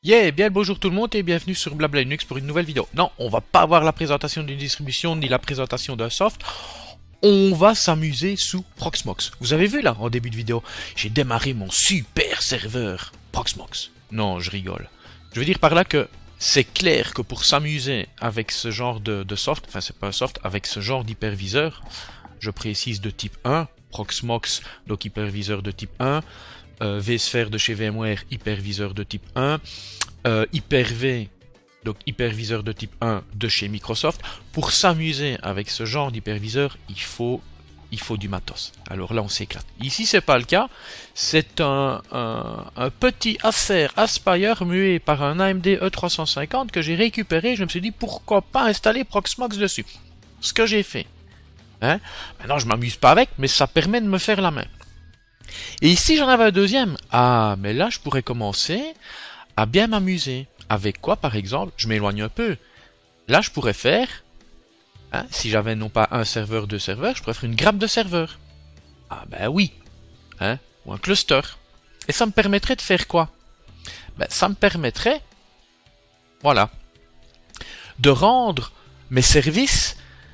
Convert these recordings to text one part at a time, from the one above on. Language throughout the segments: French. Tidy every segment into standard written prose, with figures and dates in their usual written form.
Yeah, bien le bonjour tout le monde et bienvenue sur Blabla Linux pour une nouvelle vidéo. Non, on va pas avoir la présentation d'une distribution ni la présentation d'un soft. On va s'amuser sous Proxmox. Vous avez vu là, en début de vidéo, j'ai démarré mon super serveur Proxmox. Non, je rigole. Je veux dire par là que c'est clair que pour s'amuser avec ce genre de soft, enfin c'est pas un soft, avec ce genre d'hyperviseur, je précise de type 1, Proxmox, donc hyperviseur de type 1, vSphere de chez VMware, hyperviseur de type 1, Hyper-V, donc hyperviseur de type 1 de chez Microsoft. Pour s'amuser avec ce genre d'hyperviseur, il faut du matos. Alors là, on s'éclate. Ici, c'est pas le cas. C'est un petit Acer Aspire mué par un AMD E350 que j'ai récupéré. Je me suis dit, pourquoi pas installer Proxmox dessus? Ce que j'ai fait. Hein? Maintenant, je m'amuse pas avec, mais ça permet de me faire la main. Et ici, j'en avais un deuxième. Ah, mais là, je pourrais commencer à bien m'amuser. Avec quoi, par exemple? Je m'éloigne un peu. Là, je pourrais faire, hein, si j'avais non pas un serveur, deux serveurs, je pourrais faire une grappe de serveurs. Ah ben oui. Hein, ou un cluster. Et ça me permettrait de faire quoi? Ben, ça me permettrait, voilà, de rendre mes services,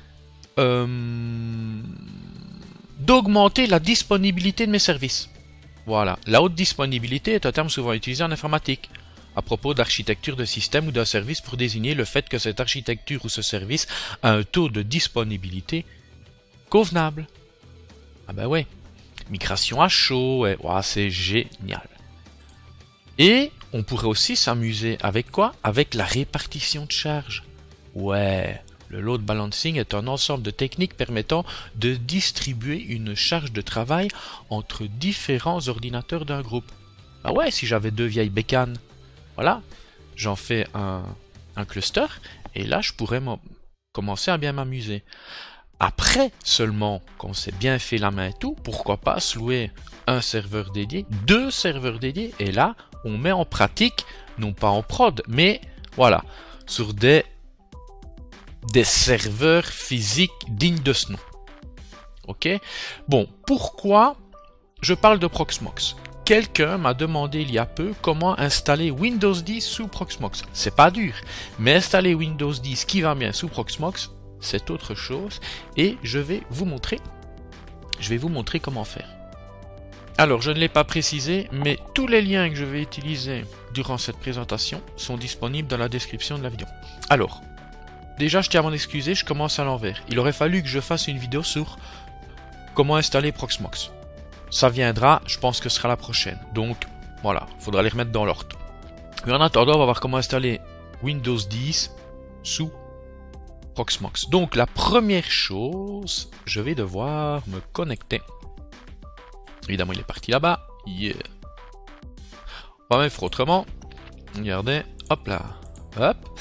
d'augmenter la disponibilité de mes services. Voilà, la haute disponibilité est un terme souvent utilisé en informatique à propos d'architecture de système ou d'un service pour désigner le fait que cette architecture ou ce service a un taux de disponibilité convenable. Ah ben ouais, migration à chaud, ouais, wow, c'est génial. Et on pourrait aussi s'amuser avec quoi? Avec la répartition de charge. Ouais, le load balancing est un ensemble de techniques permettant de distribuer une charge de travail entre différents ordinateurs d'un groupe. Ah ouais, si j'avais deux vieilles bécanes, voilà, j'en fais un cluster, et là je pourrais commencer à bien m'amuser. Après seulement, quand c'est bien fait la main et tout, pourquoi pas se louer un serveur dédié, deux serveurs dédiés, et là on met en pratique, non pas en prod, mais voilà, sur des serveurs physiques dignes de ce nom. Ok? Bon, pourquoi je parle de Proxmox? Quelqu'un m'a demandé il y a peu comment installer Windows 10 sous Proxmox. C'est pas dur, mais installer Windows 10 qui va bien sous Proxmox, c'est autre chose, et je vais vous montrer comment faire. Alors, je ne l'ai pas précisé, mais tous les liens que je vais utiliser durant cette présentation sont disponibles dans la description de la vidéo. Alors, déjà, je tiens à m'en excuser, je commence à l'envers. Il aurait fallu que je fasse une vidéo sur comment installer Proxmox. Ça viendra, je pense que ce sera la prochaine. Donc, voilà, il faudra les remettre dans l'ordre. Mais en attendant, on va voir comment installer Windows 10 sous Proxmox. Donc, la première chose, je vais devoir me connecter. Évidemment, il est parti là-bas. Yeah. On va même faire autrement. Regardez, hop là. Hop.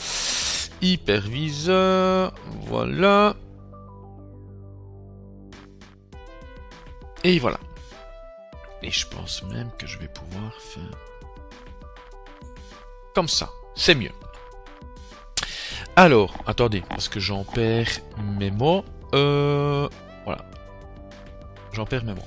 Hyperviseur, voilà. Et voilà. Et je pense même que je vais pouvoir faire comme ça. C'est mieux. Alors, attendez, parce que j'en perds mes mots. Voilà. J'en perds mes mots.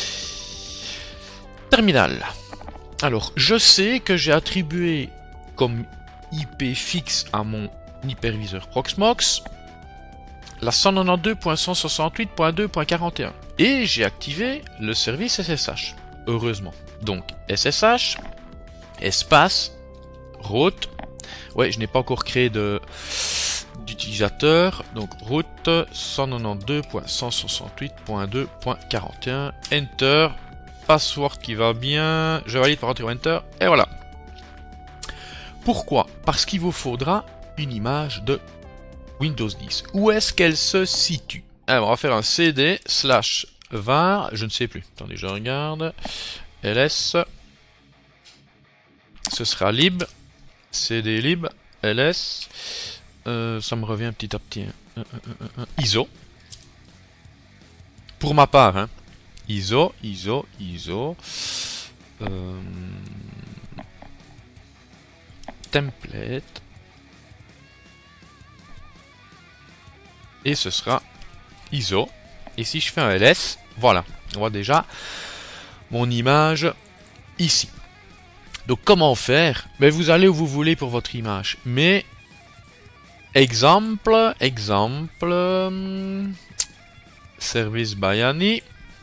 Terminal. Alors, je sais que j'ai attribué comme IP fixe à mon hyperviseur Proxmox la 192.168.2.41 et j'ai activé le service SSH, heureusement. Donc SSH espace route, ouais, je n'ai pas encore créé d'utilisateur, donc route 192.168.2.41, enter, password qui va bien, je valide par enter, et voilà. Pourquoi? Parce qu'il vous faudra une image de Windows 10. Où est-ce qu'elle se situe? Alors, on va faire un cd/var, je ne sais plus. Attendez, je regarde. ls. Ce sera lib. cd lib. ls. Ça me revient petit à petit. ISO. Pour ma part, hein. ISO. Template. Et ce sera ISO. Et si je fais un ls, voilà, on voit déjà mon image ici. Donc comment faire? Mais vous allez où vous voulez pour votre image. Mais exemple, service Bayani,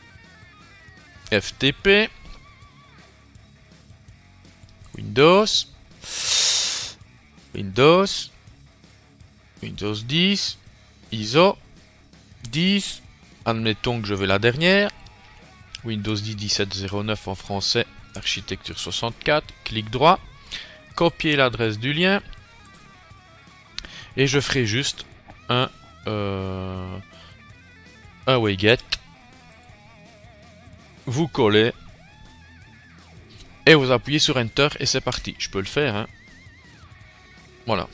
FTP, Windows 10, ISO 10, admettons que je veux la dernière, Windows 10 1709 en français, architecture 64, clic droit, copier l'adresse du lien, et je ferai juste un wget, vous collez, et vous appuyez sur Enter, et c'est parti. Je peux le faire, hein. Voilà.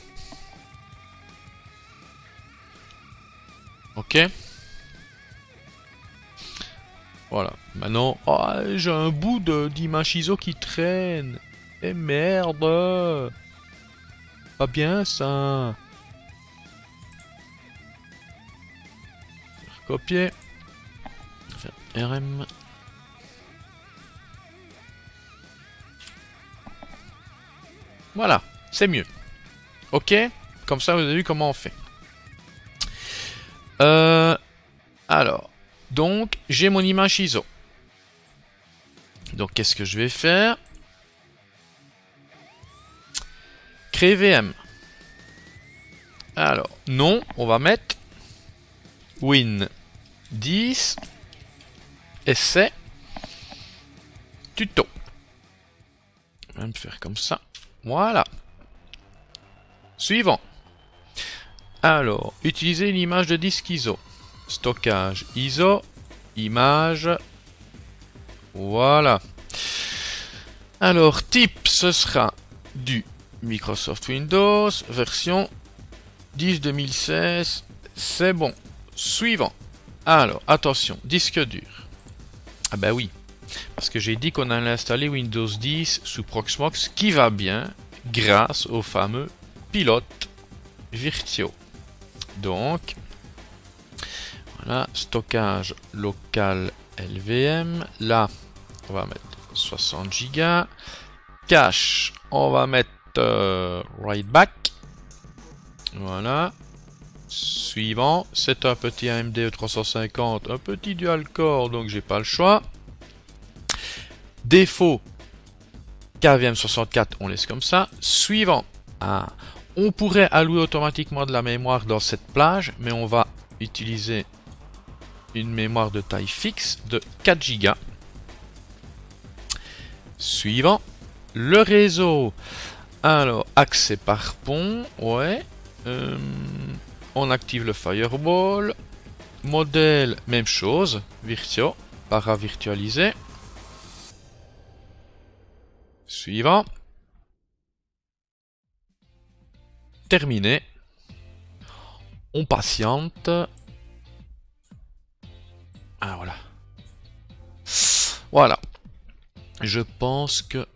Ok. Voilà. Maintenant, oh, j'ai un bout d'image ISO qui traîne. Et merde. Pas bien ça. Copier. RM. Voilà, c'est mieux. Ok, comme ça vous avez vu comment on fait. Alors, donc j'ai mon image ISO. Donc qu'est-ce que je vais faire? Créer VM. Alors, non, on va mettre Win 10 essai tuto. On va me faire comme ça. Voilà. Suivant. Alors, utiliser une image de disque ISO. Stockage ISO, image. Voilà. Alors, type, ce sera du Microsoft Windows, version 10 2016. C'est bon. Suivant. Alors, attention, disque dur. Ah ben oui. Parce que j'ai dit qu'on allait installer Windows 10 sous Proxmox, qui va bien grâce au fameux pilote Virtuo. Donc, voilà, stockage local LVM. Là, on va mettre 60 Go. Cache, on va mettre write back. Voilà. Suivant, c'est un petit AMD E350, un petit dual core, donc j'ai pas le choix. Défaut, KVM 64, on laisse comme ça. Suivant, on pourrait allouer automatiquement de la mémoire dans cette plage, mais on va utiliser une mémoire de taille fixe de 4 Go. Suivant, le réseau. Alors, accès par pont, ouais. On active le firewall. Modèle, même chose. Virtuo, paravirtualisé. Suivant. Terminé. On patiente. Ah voilà. Voilà. Je pense que...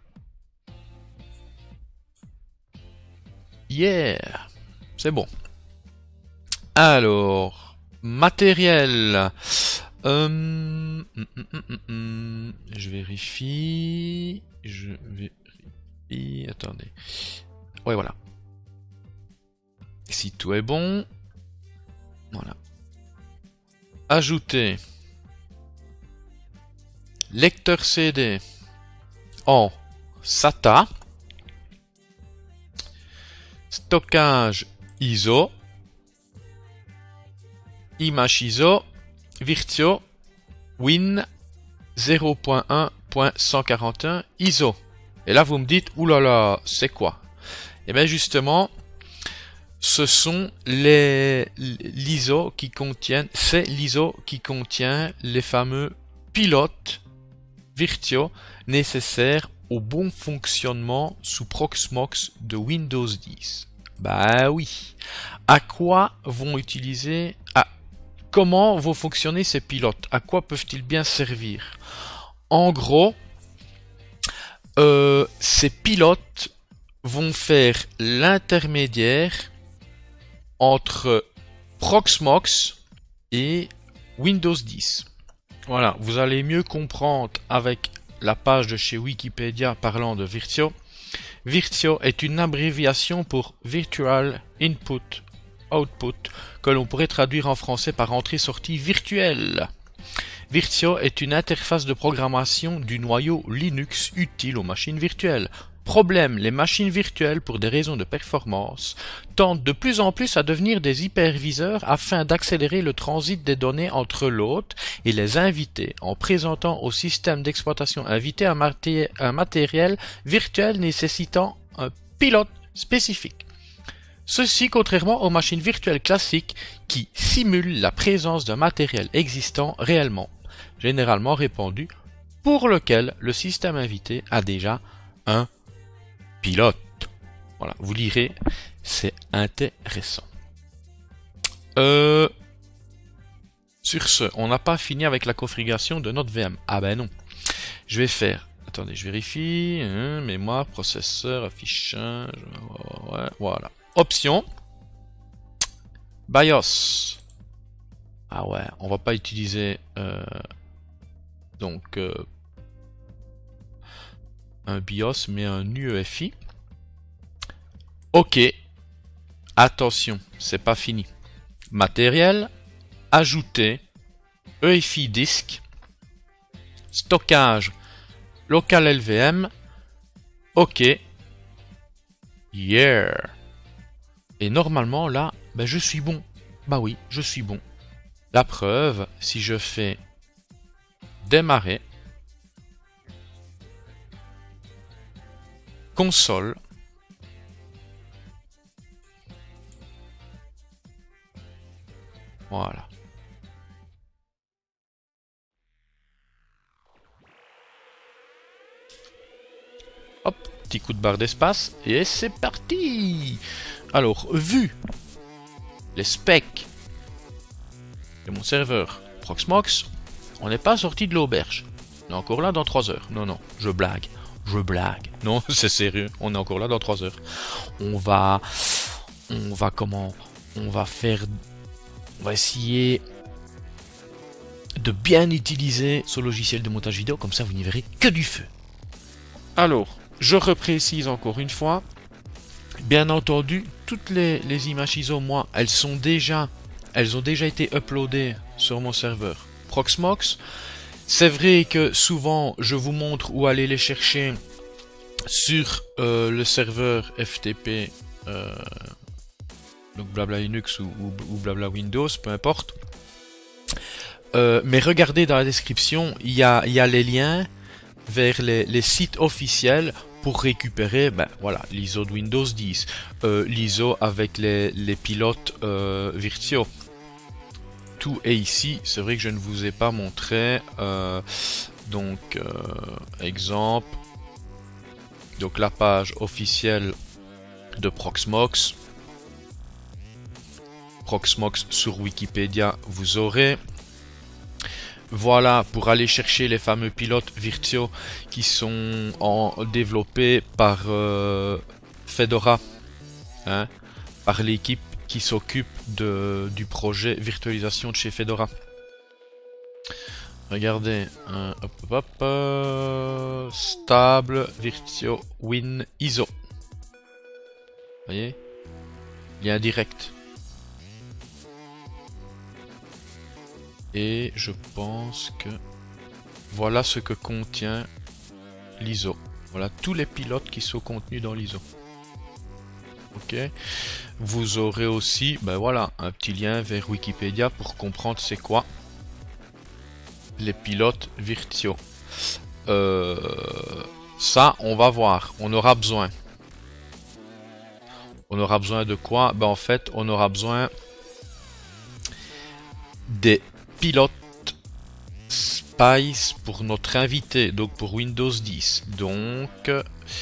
Yeah. C'est bon. Alors, matériel. Je vérifie. Attendez. Ouais, voilà. Si tout est bon. Voilà. Ajouter. Lecteur CD. En SATA. Stockage ISO. Image ISO. Virtuo. Win 0.1.141 ISO. Et là, vous me dites, oulala, c'est quoi? Et bien justement, ce sont l'ISO qui contiennent, c'est l'ISO qui contient les fameux pilotes Virtuo nécessaires au bon fonctionnement sous Proxmox de Windows 10. Bah oui. À quoi vont utiliser... comment vont fonctionner ces pilotes? À quoi peuvent-ils bien servir? En gros, ces pilotes vont faire l'intermédiaire entre Proxmox et Windows 10. Voilà, vous allez mieux comprendre avec la page de chez Wikipédia parlant de Virtio. Virtio est une abréviation pour Virtual Input Output, que l'on pourrait traduire en français par entrée-sortie virtuelle. Virtio est une interface de programmation du noyau Linux utile aux machines virtuelles. Problème, les machines virtuelles, pour des raisons de performance, tendent de plus en plus à devenir des hyperviseurs afin d'accélérer le transit des données entre l'hôte et les invités, en présentant au système d'exploitation invité un matériel virtuel nécessitant un pilote spécifique. Ceci contrairement aux machines virtuelles classiques qui simulent la présence d'un matériel existant réellement, généralement répandu, pour lequel le système invité a déjà un pilote. Voilà, vous lirez, c'est intéressant. Sur ce, on n'a pas fini avec la configuration de notre VM. Ah ben non. Je vais faire, attendez, je vérifie, mémoire, processeur, affichage, ouais, voilà. Option, BIOS. Ah ouais, on va pas utiliser un BIOS mais un UEFI. Ok, attention, c'est pas fini. Matériel, ajouter, EFI disque, stockage, local LVM. Ok, yeah. Et normalement là, ben, je suis bon. Bah oui, je suis bon. La preuve, si je fais démarrer, console, voilà. Hop, petit coup de barre d'espace, et c'est parti! Alors, vu les specs de mon serveur Proxmox, on n'est pas sorti de l'auberge. On est encore là dans 3 heures. Non, non, je blague. Je blague. Non, c'est sérieux. On est encore là dans 3 heures. On va comment? On va essayer de bien utiliser ce logiciel de montage vidéo. Comme ça, vous n'y verrez que du feu. Alors, je reprécise encore une fois. Bien entendu, toutes les images ISO, moi, elles ont déjà été uploadées sur mon serveur Proxmox. C'est vrai que souvent, je vous montre où aller les chercher sur le serveur FTP, donc Blabla Linux ou Blabla Windows, peu importe. Mais regardez dans la description, il y a les liens vers les sites officiels pour récupérer, ben voilà, l'ISO de Windows 10, l'ISO avec les pilotes Virtio. Tout est ici. C'est vrai que je ne vous ai pas montré. Exemple. Donc la page officielle de Proxmox. Proxmox sur Wikipédia, vous aurez. Voilà, pour aller chercher les fameux pilotes Virtio qui sont développés par Fedora, hein, par l'équipe qui s'occupe du projet virtualisation de chez Fedora. Regardez, stable Virtio Win ISO. Vous voyez, lien direct. Et je pense que voilà ce que contient l'ISO. Voilà tous les pilotes qui sont contenus dans l'ISO. Ok. Vous aurez aussi, ben voilà, un petit lien vers Wikipédia pour comprendre c'est quoi les pilotes Virtio. Ça, on va voir. On aura besoin. On aura besoin de quoi? Ben en fait, on aura besoin des pilote Spice pour notre invité, donc pour Windows 10. Donc,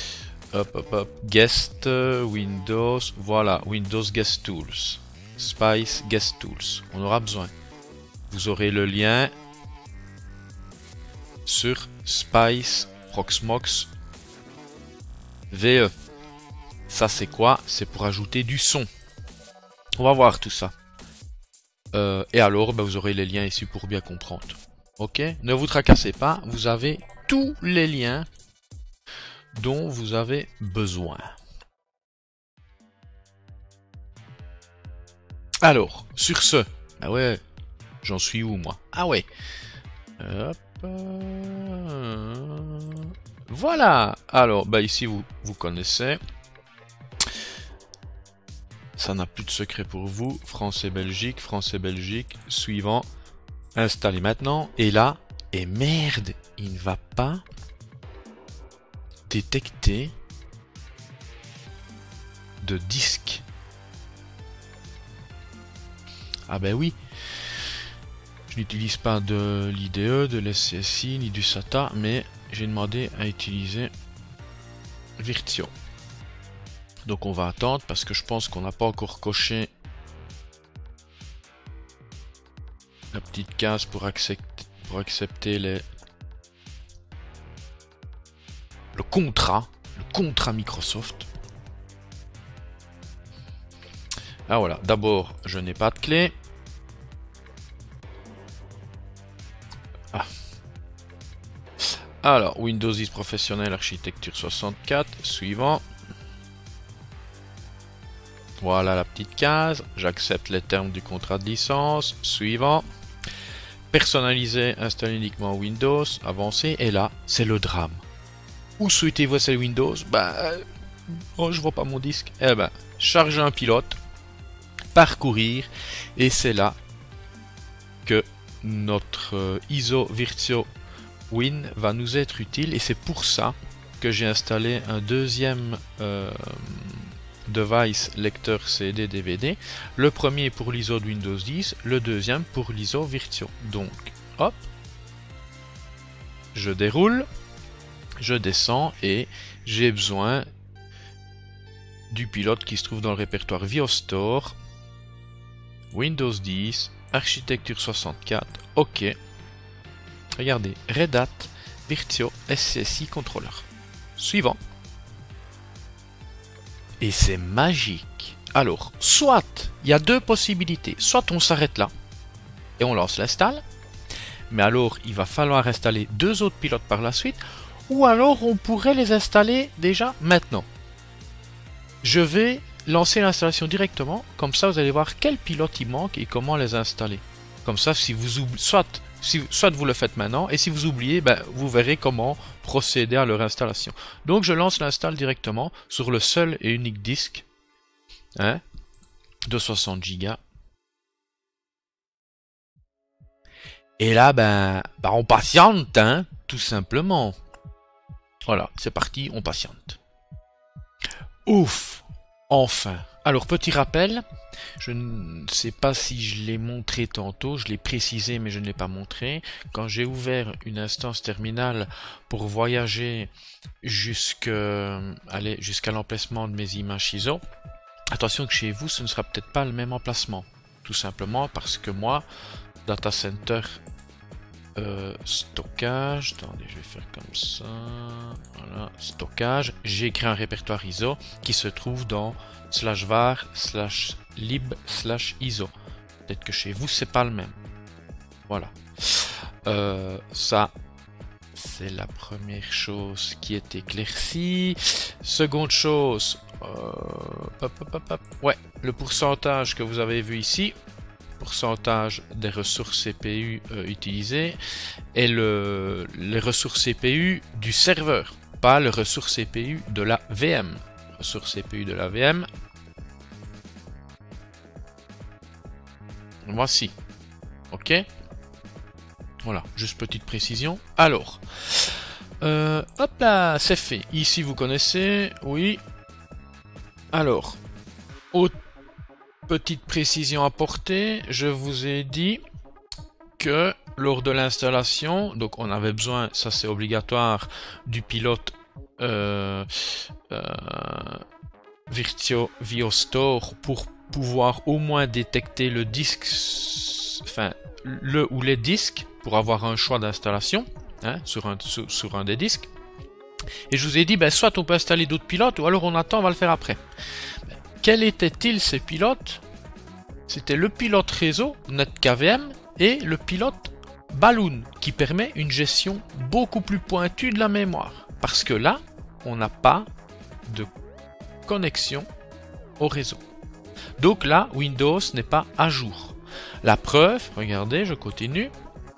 Guest, Windows, voilà, Windows Guest Tools. Spice Guest Tools. On aura besoin. Vous aurez le lien sur Spice Proxmox VE. Ça, c'est quoi? C'est pour ajouter du son. On va voir tout ça. Et alors, bah, vous aurez les liens ici pour bien comprendre. Ok, ne vous tracassez pas, vous avez tous les liens dont vous avez besoin. Alors, sur ce, ah ouais, j'en suis où moi? Ah ouais. Hop. Voilà. Alors, bah ici vous connaissez. Ça n'a plus de secret pour vous. France et Belgique, suivant. Installez maintenant. Et là, et merde, il ne va pas détecter de disque. Ah ben oui. Je n'utilise pas de l'IDE, de l'SCSI, ni du SATA, mais j'ai demandé à utiliser Virtio. Donc on va attendre parce que je pense qu'on n'a pas encore coché la petite case pour accepter le contrat Microsoft. Ah voilà, d'abord je n'ai pas de clé. Ah. Alors, Windows 10 professionnel, architecture 64, suivant. Voilà la petite case, j'accepte les termes du contrat de licence, suivant. Personnaliser, installer uniquement Windows, avancer, et là, c'est le drame. Où souhaitez-vous installer Windows? Oh, je vois pas mon disque. Eh ben, charger un pilote, parcourir, et c'est là que notre ISO Virtio Win va nous être utile, et c'est pour ça que j'ai installé un deuxième device lecteur CD DVD. Le premier pour l'ISO de Windows 10, le deuxième pour l'ISO Virtio. Donc, hop, je déroule, je descends et j'ai besoin du pilote qui se trouve dans le répertoire VioStore, Windows 10, architecture 64, OK. Regardez, Red Hat, Virtio, SCSI Controller. Suivant. Et c'est magique. Alors, soit, il y a deux possibilités. Soit on s'arrête là et on lance l'install. Mais alors, il va falloir installer deux autres pilotes par la suite. Ou alors, on pourrait les installer déjà maintenant. Je vais lancer l'installation directement. Comme ça, vous allez voir quel pilote il manque et comment les installer. Comme ça, si vous oubliez, soit vous le faites maintenant, et si vous oubliez, ben, vous verrez comment procéder à leur installation. Donc je lance l'install directement sur le seul et unique disque, hein, de 60 Go. Et là, ben on patiente, hein, tout simplement. Voilà, c'est parti, on patiente. Ouf, enfin. Alors, petit rappel, je ne sais pas si je l'ai montré tantôt, je l'ai précisé mais je ne l'ai pas montré. Quand j'ai ouvert une instance terminale pour voyager jusqu'à l'emplacement de mes images ISO, attention que chez vous ce ne sera peut-être pas le même emplacement. Tout simplement parce que moi, Data Center stockage, attendez, je vais faire comme ça, voilà, stockage, j'ai créé un répertoire ISO qui se trouve dans /var /lib/ISO. Peut-être que chez vous c'est pas le même. Voilà. Ça, c'est la première chose qui est éclaircie. Seconde chose, ouais, le pourcentage que vous avez vu ici, pourcentage des ressources CPU utilisées, et les ressources CPU du serveur, pas les ressources CPU de la VM. Ressources CPU de la VM. Voici. Ok. Voilà, juste petite précision. Alors, hop là, c'est fait. Ici, vous connaissez, oui. Alors, petite précision apportée, je vous ai dit que lors de l'installation, donc on avait besoin, ça c'est obligatoire, du pilote Virtio VioStore pour pouvoir au moins détecter le disque, enfin le ou les disques, pour avoir un choix d'installation, hein, sur un des disques. Et je vous ai dit, ben, soit on peut installer d'autres pilotes, ou alors on attend, on va le faire après. Quels étaient-ils ces pilotes? C'était le pilote réseau, NetKVM, et le pilote Balloon, qui permet une gestion beaucoup plus pointue de la mémoire. Parce que là, on n'a pas de connexion au réseau. Donc là, Windows n'est pas à jour. La preuve, regardez, je continue.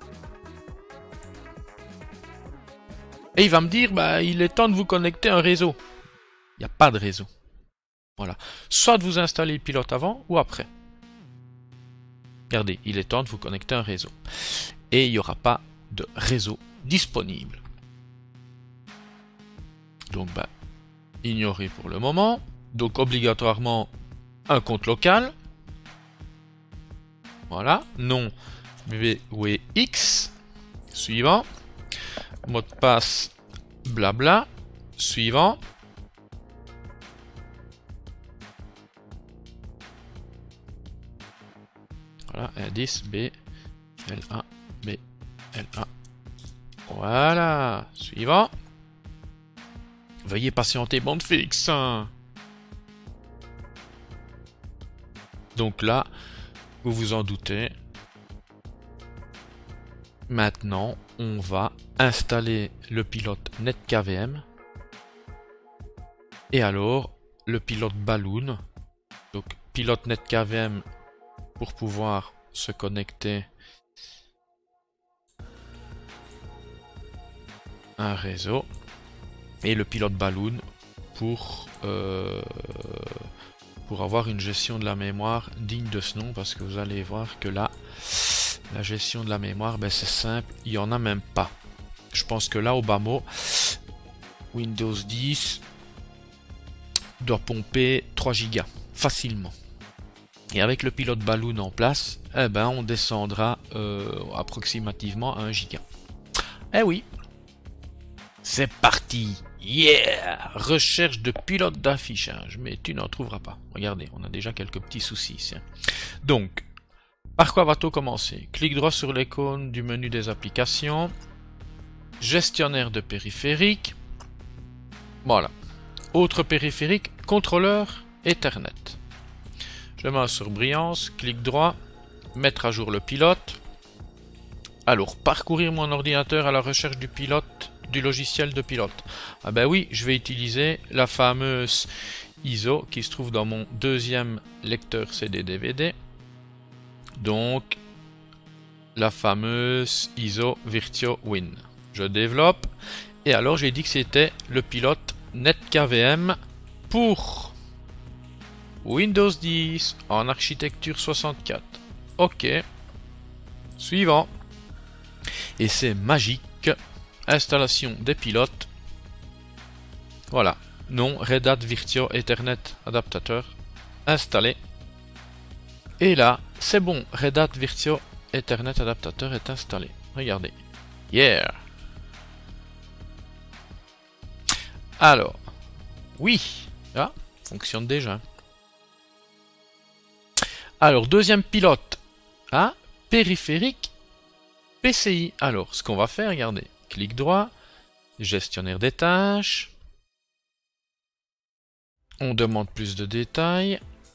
Et il va me dire, bah, il est temps de vous connecter à un réseau. Il n'y a pas de réseau. Voilà. Soit vous installez le pilote avant ou après. Regardez, il est temps de vous connecter à un réseau. Et il n'y aura pas de réseau disponible. Donc, bah, ignorez pour le moment. Donc, obligatoirement, un compte local. Voilà. Nom VWX. Suivant. Mot de passe blabla. Suivant. Voilà, indice B, L1, B, L1. Voilà, suivant. Veuillez patienter, bande fixe. Donc là, vous vous en doutez. Maintenant, on va installer le pilote NetKVM. Et alors, le pilote Balloon. Donc, pilote NetKVM pour pouvoir se connecter à un réseau. Et le pilote Balloon pour avoir une gestion de la mémoire digne de ce nom, parce que vous allez voir que là, la gestion de la mémoire, ben c'est simple, il n'y en a même pas. Je pense que là, au bas mot, Windows 10 doit pomper 3 Go facilement. Et avec le pilote Balloon en place, eh ben, on descendra approximativement à 1 Go. Eh oui, c'est parti. Yeah! Recherche de pilote d'affichage. Mais tu n'en trouveras pas. Regardez, on a déjà quelques petits soucis ici. Donc, par quoi va-t-on commencer? Clic droit sur l'icône du menu des applications. Gestionnaire de périphériques. Voilà. Autre périphérique, contrôleur Ethernet. Je mets sur brillance, clic droit, mettre à jour le pilote. Alors, parcourir mon ordinateur à la recherche du pilote, du logiciel de pilote. Ah ben oui, je vais utiliser la fameuse ISO qui se trouve dans mon deuxième lecteur CD-DVD. Donc, la fameuse ISO VirtuoWin. Je développe. Et alors, j'ai dit que c'était le pilote NetKVM pour Windows 10 en architecture 64. Ok. Suivant. Et c'est magique. Installation des pilotes. Voilà. Nom Red Hat Virtuo Ethernet Adaptateur. Installé. Et là, c'est bon. Red Hat Virtuo Ethernet Adaptateur est installé. Regardez. Yeah. Alors. Oui. Ah, fonctionne déjà. Alors, deuxième pilote. Ah, périphérique PCI. Alors, ce qu'on va faire, regardez. Clic droit. Gestionnaire des tâches. On demande plus de détails.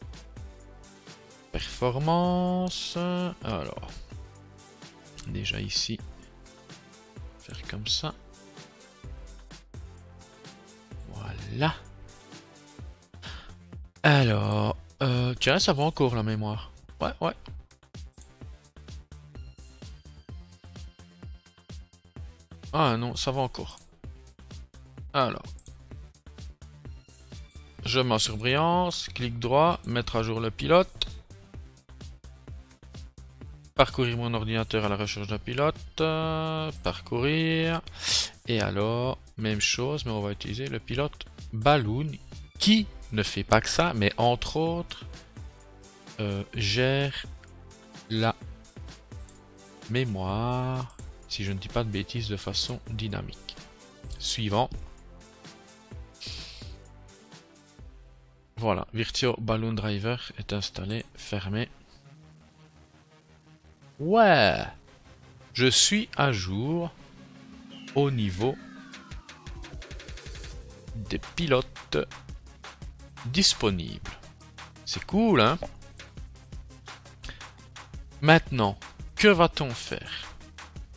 Performance. Alors. Déjà ici. Faire comme ça. Voilà. Alors. Tiens, ça va encore la mémoire. Ouais, ouais. Ah non, ça va encore. Alors. Je mets sur brillance, clic droit, mettre à jour le pilote. Parcourir mon ordinateur à la recherche d'un pilote. Parcourir. Et alors, même chose, mais on va utiliser le pilote Balloon qui ne fait pas que ça, mais entre autres, gère la mémoire, si je ne dis pas de bêtises, de façon dynamique. Suivant. Voilà, Virtuo Balloon Driver est installé, fermé. Ouais, je suis à jour au niveau des pilotes disponibles. C'est cool, hein? Maintenant, que va-t-on faire?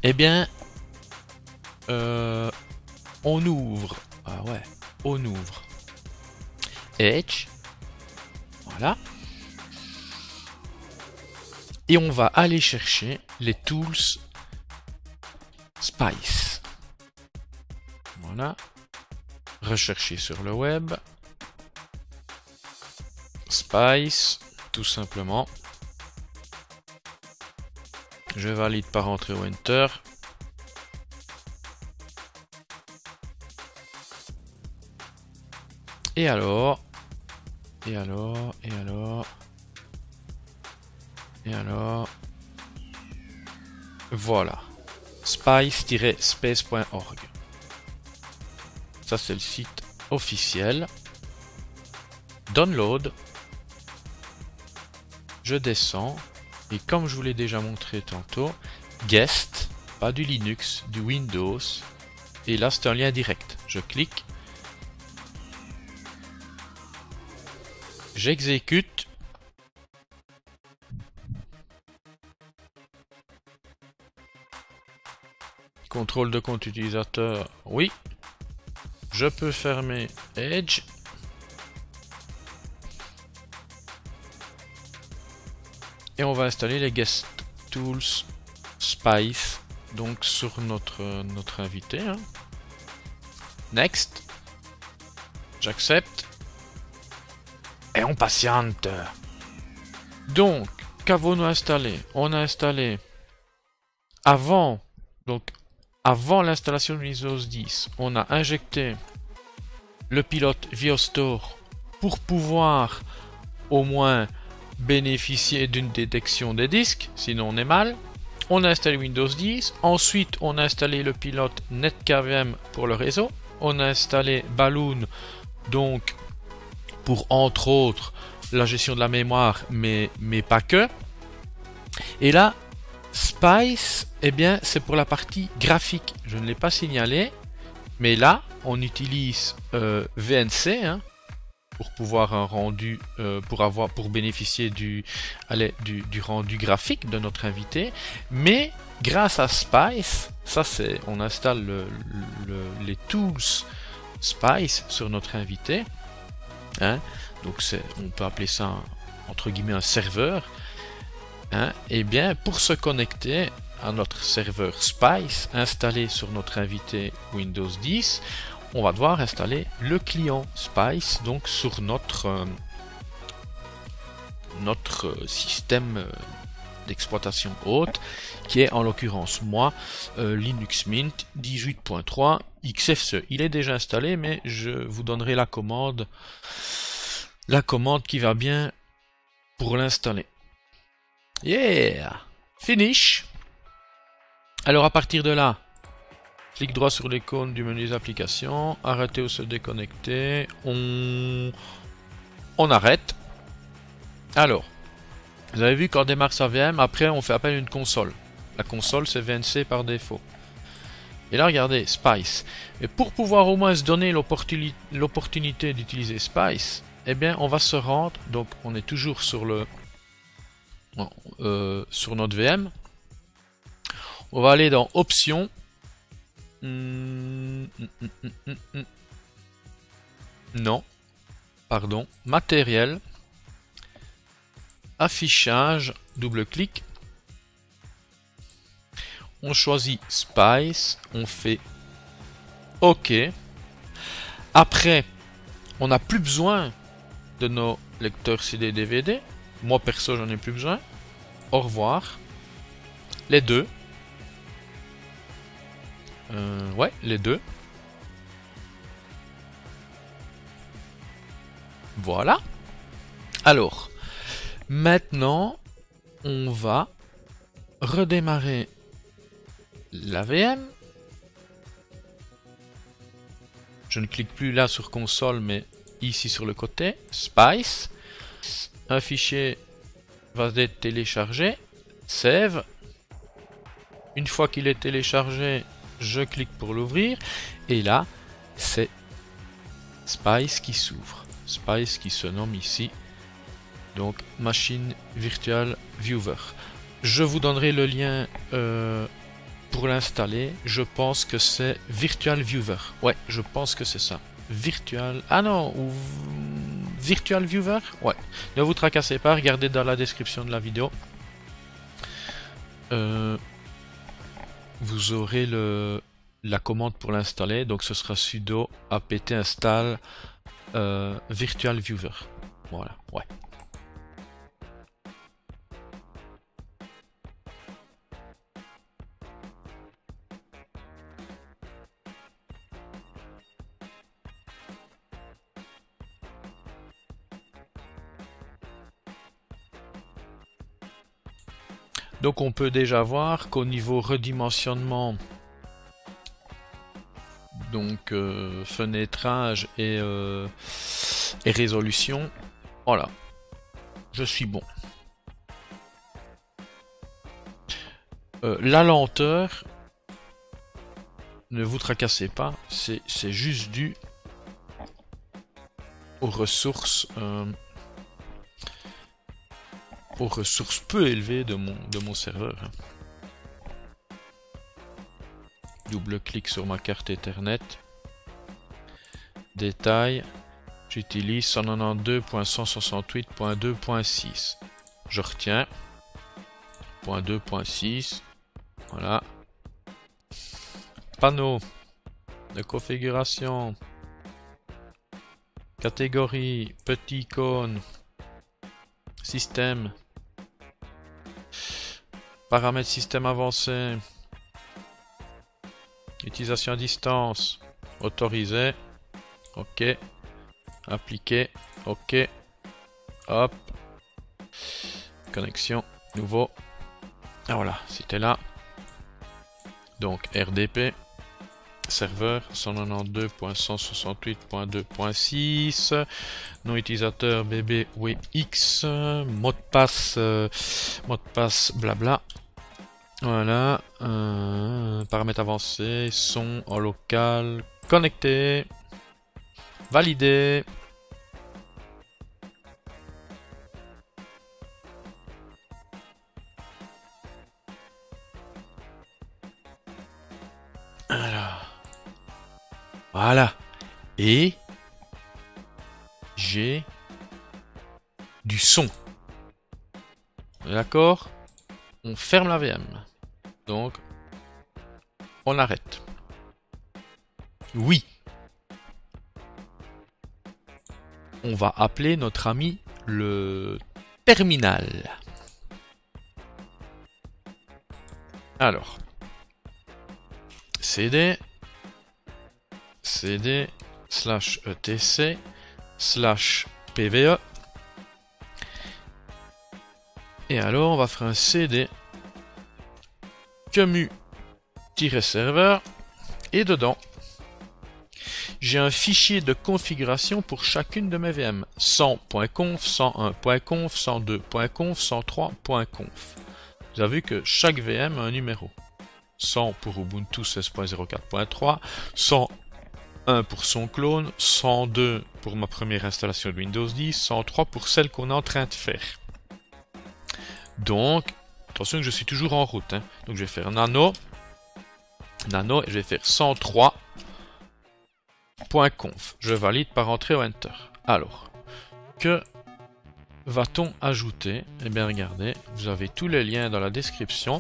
Eh bien, on ouvre. Ah ouais, on ouvre. Edge. Voilà. Et on va aller chercher les tools Spice. Voilà. Rechercher sur le web. Spice, tout simplement. Je valide par entrée ou enter. Et alors, voilà. spice-space.org. Ça, c'est le site officiel. Download. Je descends. Et comme je vous l'ai déjà montré tantôt, guest, pas du Linux, du Windows. Et là, c'est un lien direct. Je clique. J'exécute. Contrôle de compte utilisateur, oui. Je peux fermer Edge. Et on va installer les Guest Tools Spice, donc sur notre invité. Hein. Next. J'accepte. Et on patiente. Donc, qu'avons-nous installé? On a installé avant l'installation de Windows 10, on a injecté le pilote VioStore pour pouvoir au moins bénéficier d'une détection des disques, sinon on est mal. On a installé Windows 10, ensuite on a installé le pilote NetKVM pour le réseau, on a installé Balloon, donc pour entre autres la gestion de la mémoire, mais pas que. Et là, Spice, eh bien, c'est pour la partie graphique. Je ne l'ai pas signalé, mais là, on utilise VNC hein, pour pouvoir un rendu, pour bénéficier du rendu graphique de notre invité. Mais grâce à Spice, ça c'est, on installe les tools Spice sur notre invité. Hein, donc on peut appeler ça entre guillemets un serveur. Hein, et bien pour se connecter à notre serveur Spice installé sur notre invité Windows 10, on va devoir installer le client Spice donc sur notre système d'exploitation haute qui est en l'occurrence moi Linux Mint 18.3 XFCE. Il est déjà installé mais je vous donnerai la commande qui va bien pour l'installer. Yeah! Finish! Alors à partir de là, clic droit sur l'icône du menu des applications, arrêter ou se déconnecter, on arrête. Alors, vous avez vu qu'on démarre sa VM, après on fait appel à une console. La console c'est VNC par défaut. Et là regardez, Spice. Et pour pouvoir au moins se donner l'opportunité d'utiliser Spice, eh bien on va se rendre, donc on est toujours sur sur notre VM. On va aller dans Options. Non. Pardon. Matériel. Affichage. Double-clic. On choisit Spice. On fait OK. Après, on n'a plus besoin de nos lecteurs CD-DVD. Moi perso j'en ai plus besoin. Au revoir. Les deux. Ouais, les deux. Voilà. Alors, maintenant, on va redémarrer la VM. Je ne clique plus là sur console, mais ici sur le côté. Spice. Un fichier va être téléchargé. Save. Une fois qu'il est téléchargé, je clique pour l'ouvrir. Et là, c'est Spice qui s'ouvre. Spice qui se nomme ici. Donc, Machine Virtual Viewer. Je vous donnerai le lien pour l'installer, je pense que c'est Virtual Viewer. Ouais, je pense que c'est ça. Virtual... Ah non, ou... Virtual Viewer? Ouais. Ne vous tracassez pas, regardez dans la description de la vidéo. Vous aurez la commande pour l'installer. Donc ce sera sudo apt install Virtual Viewer. Voilà, ouais. Donc on peut déjà voir qu'au niveau redimensionnement, donc fenêtrage et résolution, voilà, je suis bon. La lenteur, ne vous tracassez pas, c'est juste dû aux ressources peu élevées de mon serveur. Double-clic sur ma carte Ethernet. Détail. J'utilise 192.168.2.6. Je retiens. .2.6. Voilà. Panneau de configuration. Catégorie. Petit icône. Système. Paramètres système avancé. Utilisation à distance. Autorisé. OK. Appliqué. OK. Hop. Connexion. Nouveau. Ah voilà, c'était là. Donc RDP. Serveur 192.168.2.6. Nom utilisateur BBWX. Mot de passe blabla. Voilà. Paramètres avancés. Son en local. Connecté. Validé. Alors. Voilà. Et j'ai du son. D'accord? On ferme la VM. Donc, on arrête. Oui. On va appeler notre ami le terminal. Alors, cd /etc/pve. Et alors, on va faire un cd commu-serveur et dedans, j'ai un fichier de configuration pour chacune de mes VM. 100.conf, 101.conf, 102.conf, 103.conf. Vous avez vu que chaque VM a un numéro. 100 pour Ubuntu 16.04.3, 101 pour son clone, 102 pour ma première installation de Windows 10, 103 pour celle qu'on est en train de faire. Donc, attention que je suis toujours en route. Donc je vais faire nano, et je vais faire 103.conf. Je valide par entrée au Enter. Alors, que va-t-on ajouter? Eh bien regardez, vous avez tous les liens dans la description.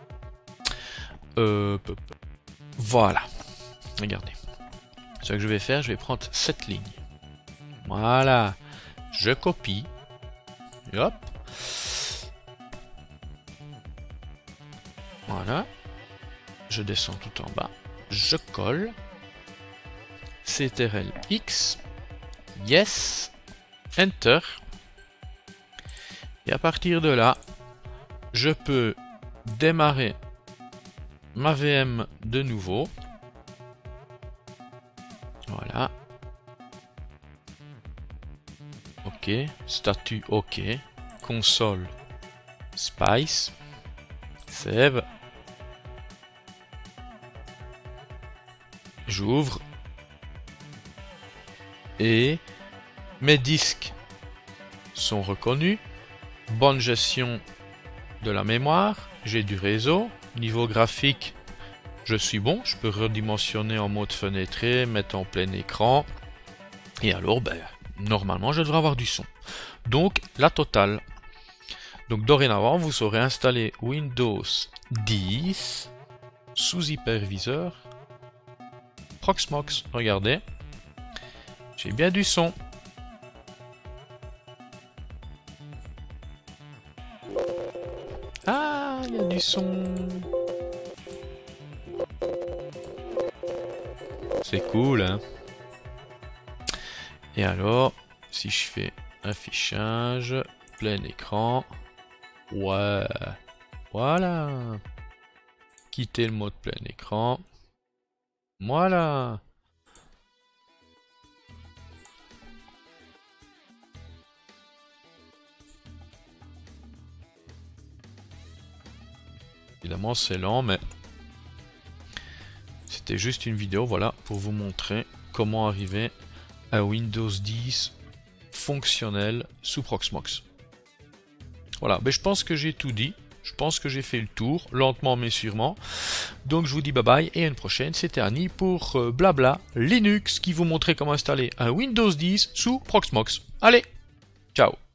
Voilà. Regardez. Ce que je vais faire, je vais prendre cette ligne. Voilà. Je copie. Et hop. Voilà. Je descends tout en bas. Je colle. CTRL X. Yes. Enter. Et à partir de là, je peux démarrer ma VM de nouveau. Voilà. OK. Statut OK. Console. Spice. Save. J'ouvre. Et mes disques sont reconnus. Bonne gestion de la mémoire. J'ai du réseau. Niveau graphique, je suis bon, je peux redimensionner en mode fenêtré, mettre en plein écran, et alors, ben, normalement, je devrais avoir du son. Donc, la totale. Donc, dorénavant, vous saurez installer Windows 10 sous hyperviseur. Proxmox, regardez. J'ai bien du son. Ah, il y a du son. C'est cool, hein. Et alors, si je fais affichage, plein écran, ouais, voilà. Quitter le mode plein écran, voilà. Évidemment, c'est lent, mais c'était juste une vidéo, voilà, pour vous montrer comment arriver à Windows 10 fonctionnel sous Proxmox. Voilà, mais je pense que j'ai tout dit. Je pense que j'ai fait le tour, lentement mais sûrement. Donc je vous dis bye bye et à une prochaine. C'était Annie pour Blabla Linux qui vous montrait comment installer un Windows 10 sous Proxmox. Allez, ciao!